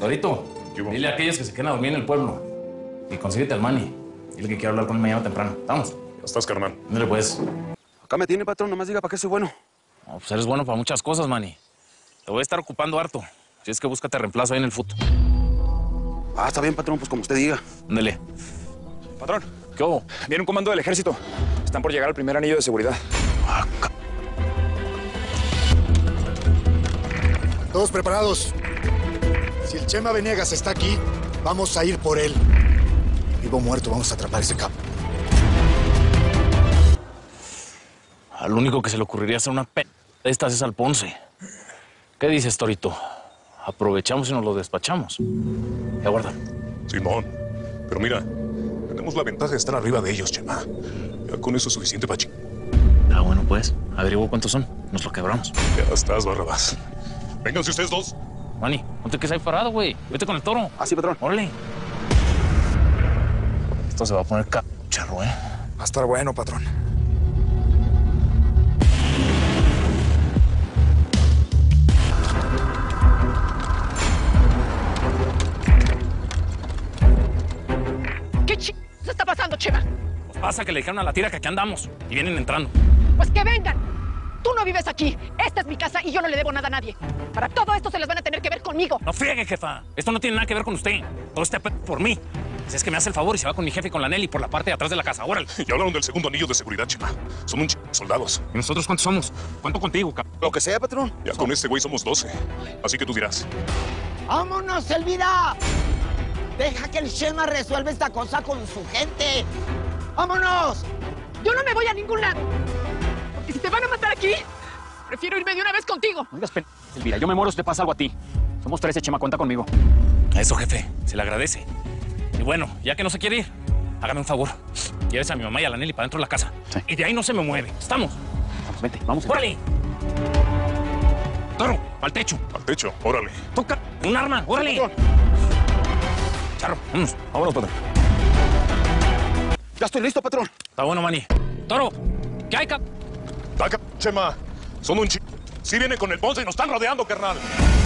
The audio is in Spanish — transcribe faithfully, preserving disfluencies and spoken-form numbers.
Dorito, dile a aquellos que se queden a dormir en el pueblo. Y consíguete al Manny. Dile que quiero hablar con él mañana temprano. ¿Vamos? Ya estás, carnal. Dile, pues. Acá me tiene, patrón. Nomás diga para qué soy bueno. No, pues eres bueno para muchas cosas, Manny. Te voy a estar ocupando harto. Si es que búscate reemplazo ahí en el fútbol. Ah, está bien, patrón. Pues como usted diga. Ándale. Patrón, ¿qué hubo? viene un comando del ejército. Están por llegar al primer anillo de seguridad. Ah, c... Todos preparados. Si el Chema Venegas está aquí, vamos a ir por él. Vivo o muerto, vamos a atrapar ese capo. Al único que se le ocurriría hacer una p... de estas es al Ponce. ¿Qué dices, Torito? Aprovechamos y nos lo despachamos. ¿Ya guardan? Simón. Pero mira, tenemos la ventaja de estar arriba de ellos, Chema. Ya con eso es suficiente para chi... Ah, bueno, pues. Averiguo cuántos son. Nos lo quebramos. Ya estás, Barrabás. Vénganse ustedes dos. Manny, ponte que se ha parado, güey. Vete con el toro. Ah, sí, patrón. Órale. Esto se va a poner cacharro, ¿eh? Va a estar bueno, patrón. ¿Qué ch... se está pasando, Chema? Pues pasa que le dijeron a la tira que aquí andamos y vienen entrando. Pues que vengan. Tú no vives aquí. Esta es mi casa y yo no le debo nada a nadie. Para todo esto se les van a tener que ver conmigo. No friegue, jefa. Esto no tiene nada que ver con usted. Todo este p por mí. Si es que me hace el favor y se va con mi jefe y con la Nelly por la parte de atrás de la casa. Órale. Y hablaron del segundo anillo de seguridad, Chema. Son un ch... soldados. ¿Y nosotros cuántos somos? ¿Cuánto contigo, cap? Lo que sea, patrón. Ya con este güey somos doce. Así que tú dirás. ¡Vámonos, Elvira! Deja que el Chema resuelva esta cosa con su gente. ¡Vámonos! Yo no me voy a ningún lado. Porque si te van a matar aquí, prefiero irme de una vez contigo. No digas pen... Elvira, yo me muero si te pasa algo a ti. Somos trece, Chema, cuenta conmigo. Eso, jefe. Se le agradece. Y bueno, ya que no se quiere ir, hágame un favor. Llévese a mi mamá y a la Nelly para dentro de la casa. Sí. Y de ahí no se me mueve. ¿Estamos? Vamos, vente, vamos. ¡Órale! Toro, al techo. Al techo, órale. Toca un arma. ¡Órale! Charro, vámonos. Vámonos, patrón. Ya estoy listo, patrón. Está bueno, Manny. Toro, ¿qué hay, cap? Taca, Chema. Son un ch... Sí vienen con el Ponce y nos están rodeando, carnal.